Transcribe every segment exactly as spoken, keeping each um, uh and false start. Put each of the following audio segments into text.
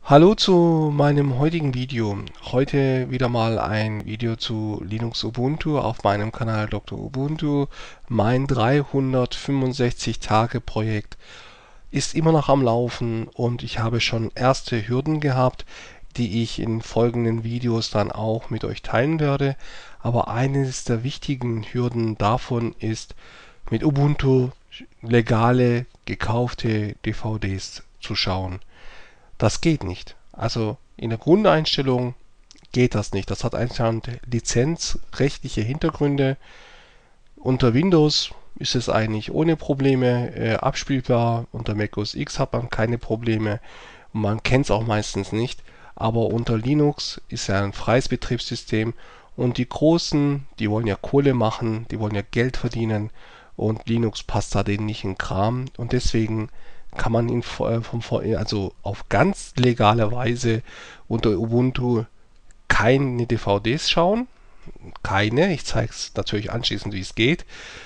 Hallo zu meinem heutigen Video. Heute wieder mal ein Video zu Linux Ubuntu auf meinem Kanal Doktor Ubuntu. Mein dreihundertfünfundsechzig Tage Projekt ist immer noch am Laufen und ich habe schon erste Hürden gehabt, die ich in folgenden Videos dann auch mit euch teilen werde. Aber eines der wichtigen Hürden davon ist, mit Ubuntu legale, gekaufte D V Ds zu schauen. Das geht nicht. Also in der Grundeinstellung geht das nicht. Das hat anscheinend lizenzrechtliche Hintergründe. Unter Windows ist es eigentlich ohne Probleme äh, abspielbar. Unter Mac O S X hat man keine Probleme. Und man kennt es auch meistens nicht. Aber unter Linux ist ja ein freies Betriebssystem. Und die Großen, die wollen ja Kohle machen, die wollen ja Geld verdienen. Und Linux passt da denen nicht in den Kram. Und deswegen kann man ihn vom, also auf ganz legale Weise unter Ubuntu keine D V Ds schauen. Keine. Ich zeige es natürlich anschließend, wie es geht.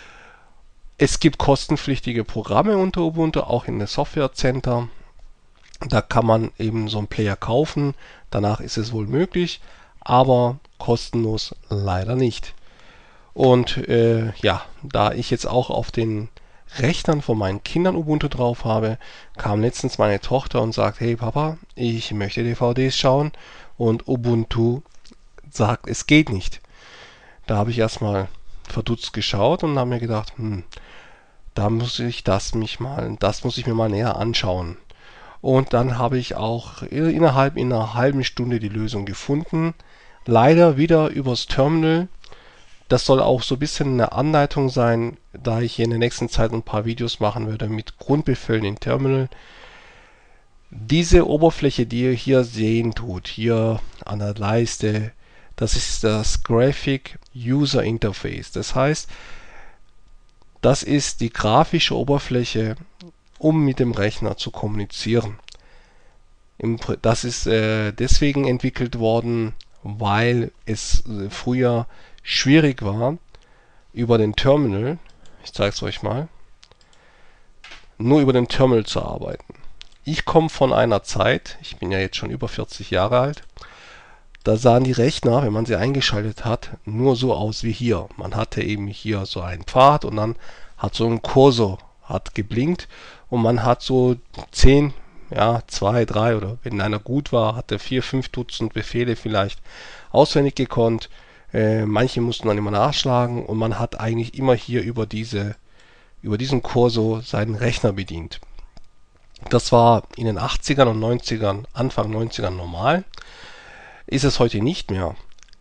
Es gibt kostenpflichtige Programme unter Ubuntu, auch in der Software Center. Da kann man eben so einen Player kaufen. Danach ist es wohl möglich, aber kostenlos leider nicht. Und äh, ja, da ich jetzt auch auf den Rechnern von meinen Kindern Ubuntu drauf habe, kam letztens meine Tochter und sagt: Hey Papa, ich möchte D V Ds schauen, und Ubuntu sagt, es geht nicht. Da habe ich erstmal verdutzt geschaut und habe mir gedacht, hm, da muss ich das mich mal, das muss ich mir mal näher anschauen. Und dann habe ich auch innerhalb in einer halben Stunde die Lösung gefunden. Leider wieder übers Terminal. Das soll auch so ein bisschen eine Anleitung sein, da ich hier in der nächsten Zeit ein paar Videos machen werde mit Grundbefehlen in Terminal. Diese Oberfläche, die ihr hier sehen tut, hier an der Leiste, das ist das Graphic User Interface. Das heißt, das ist die grafische Oberfläche, um mit dem Rechner zu kommunizieren. Das ist äh, deswegen entwickelt worden, weil es äh, früher schwierig war, über den Terminal, ich zeige es euch mal, nur über den Terminal zu arbeiten. Ich komme von einer Zeit, ich bin ja jetzt schon über vierzig Jahre alt, da sahen die Rechner, wenn man sie eingeschaltet hat, nur so aus wie hier. Man hatte eben hier so einen Pfad und dann hat so ein Cursor hat geblinkt und man hat so zehn, ja, zwei, drei oder wenn einer gut war, hatte vier, fünf Dutzend Befehle vielleicht auswendig gekonnt. Äh, manche mussten dann immer nachschlagen und man hat eigentlich immer hier über diese über diesen Cursor seinen Rechner bedient. Das war in den achtzigern und neunzigern, Anfang neunzigern normal. Ist es heute nicht mehr.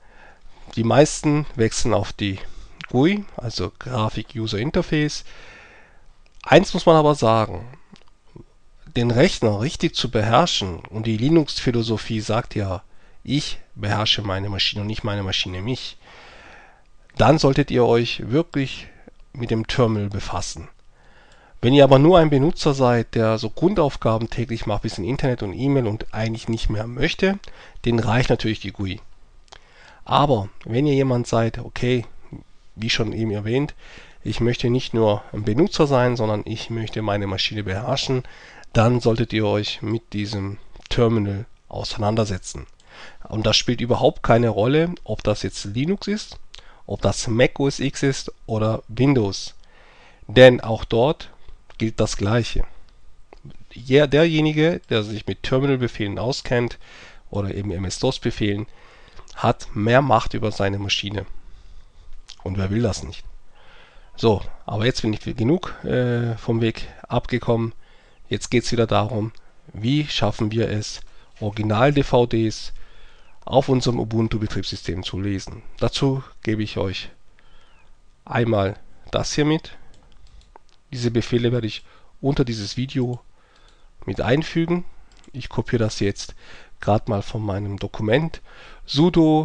Die meisten wechseln auf die G U I, also Graphic User Interface. Eins muss man aber sagen: Den Rechner richtig zu beherrschen, und die Linux-Philosophie sagt ja, ich beherrsche meine Maschine und nicht meine Maschine mich, dann solltet ihr euch wirklich mit dem Terminal befassen. Wenn ihr aber nur ein Benutzer seid, der so Grundaufgaben täglich macht, bisschen Internet und E-Mail und eigentlich nicht mehr möchte, den reicht natürlich die G U I. Aber wenn ihr jemand seid, okay, wie schon eben erwähnt, ich möchte nicht nur ein Benutzer sein, sondern ich möchte meine Maschine beherrschen, dann solltet ihr euch mit diesem Terminal auseinandersetzen. Und das spielt überhaupt keine Rolle, ob das jetzt Linux ist, ob das Mac O S X ist oder Windows. Denn auch dort gilt das Gleiche. Ja, derjenige, der sich mit Terminal-Befehlen auskennt oder eben M S-DOS-Befehlen, hat mehr Macht über seine Maschine. Und wer will das nicht? So, aber jetzt bin ich genug äh, vom Weg abgekommen. Jetzt geht es wieder darum, wie schaffen wir es, Original-D V Ds auf unserem Ubuntu-Betriebssystem zu lesen. Dazu gebe ich euch einmal das hier mit. Diese Befehle werde ich unter dieses Video mit einfügen. Ich kopiere das jetzt gerade mal von meinem Dokument. Sudo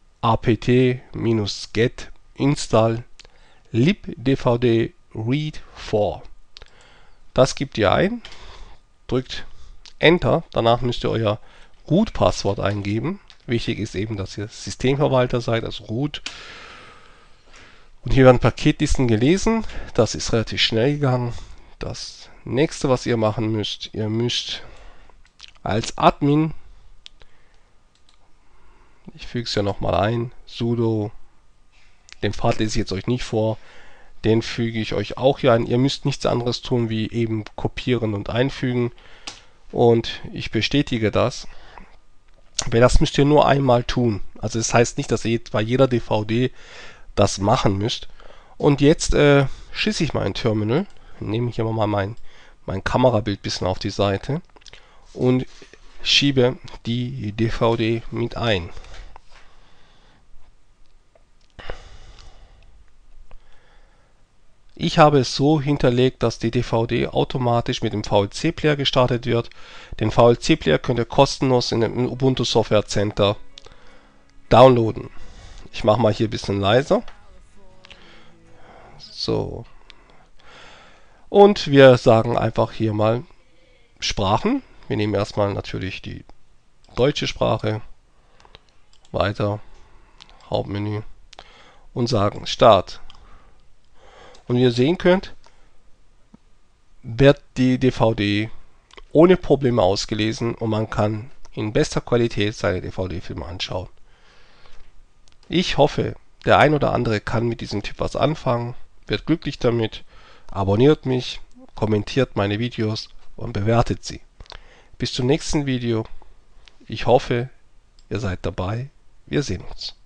apt-get install libdvd read four. Das gebt ihr ein, drückt Enter, danach müsst ihr euer Root-Passwort eingeben. Wichtig ist eben, dass ihr Systemverwalter seid, also Root. Und hier werden Paketlisten gelesen. Das ist relativ schnell gegangen. Das nächste, was ihr machen müsst, ihr müsst als Admin Ich füge es ja nochmal ein. Sudo. Den Pfad lese ich jetzt euch nicht vor. Den füge ich euch auch hier ein. Ihr müsst nichts anderes tun, wie eben kopieren und einfügen. Und ich bestätige das. Aber das müsst ihr nur einmal tun. Also das heißt nicht, dass ihr bei jeder D V D das machen müsst. Und jetzt äh, schieße ich mein Terminal. Nehme ich immer mal mein, mein Kamerabild ein bisschen auf die Seite. Und schiebe die D V D mit ein. Ich habe es so hinterlegt, dass die D V D automatisch mit dem V L C-Player gestartet wird. Den V L C-Player könnt ihr kostenlos in dem Ubuntu Software Center downloaden. Ich mache mal hier ein bisschen leiser. So. Und wir sagen einfach hier mal Sprachen. Wir nehmen erstmal natürlich die deutsche Sprache. Weiter. Hauptmenü. Und sagen Start. Und wie ihr sehen könnt, wird die D V D ohne Probleme ausgelesen und man kann in bester Qualität seine D V D-Filme anschauen. Ich hoffe, der ein oder andere kann mit diesem Tipp was anfangen, wird glücklich damit, abonniert mich, kommentiert meine Videos und bewertet sie. Bis zum nächsten Video. Ich hoffe, ihr seid dabei. Wir sehen uns.